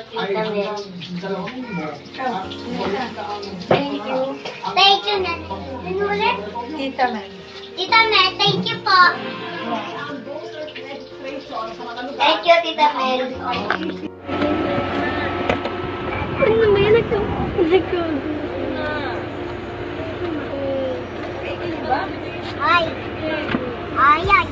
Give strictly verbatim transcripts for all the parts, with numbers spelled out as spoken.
Tita Mel. Thank you. Thank you, Nan. Ano ulit? Tita Mel. Tita Mel, thank you po. Thank you, Tita Mel. Ano ba yan? Nagkagulo na. Ay. Ay, ay.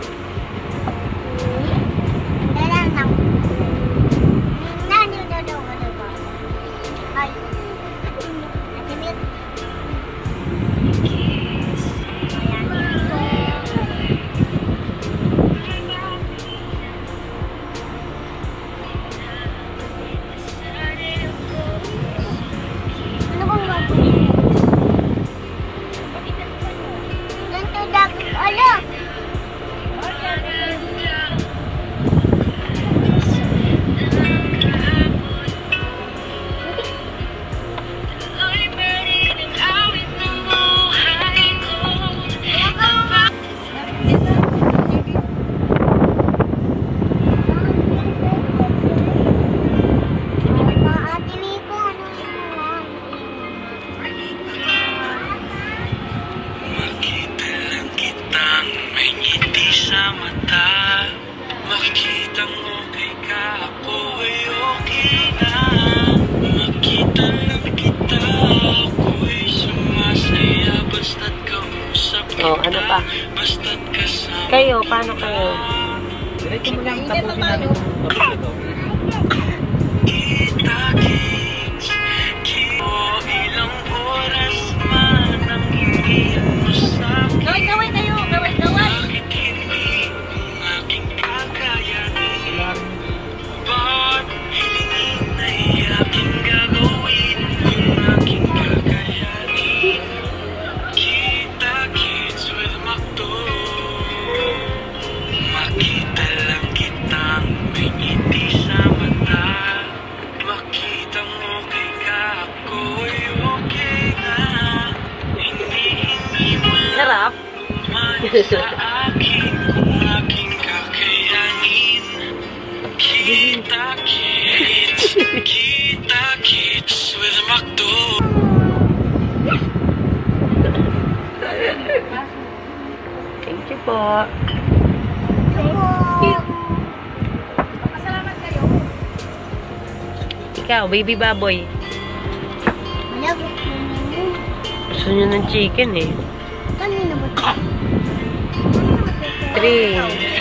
Oh, ano pa? Kayo, paano kayo? Diretso mo lang tapusin namin itong topic na to. Gawin, gawin kayo! Gawin, gawin! Sarap. Sa akin kung aking kakayanin. Kita kits, kita kits with McDo. Thank you po. Thank you. Pasalamat kayo. Ikaw, baby baboy. Gusto nyo ng chicken eh. Kanina ba ito? Three.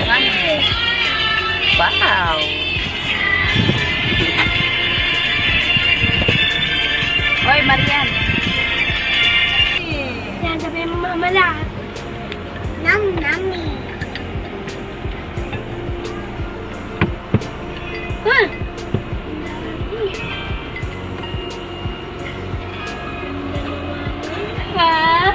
Wow. Hoy, Marian. Yan, sabi mo mama lahat. Nam, nami. Huh? Ha?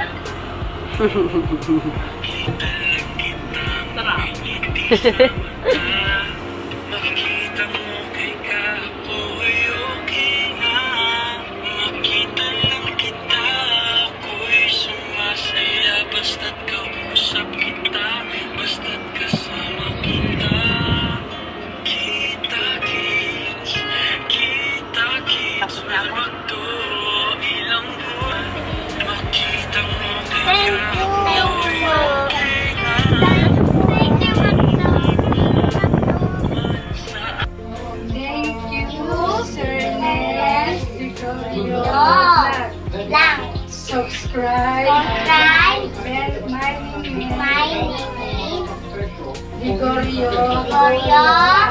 Makita mo kay kapoy okay na. Makita lang kita, ako'y sumasaya. Basta't kausap kita, basta't kasama kita. Kita kits, kita kits with McDo. Ilang buwan, makita mo kay kapoy okay na. Cernis Degorio. Lang. Subscribe. Subscribe. My name is My name is Degorio. Degorio.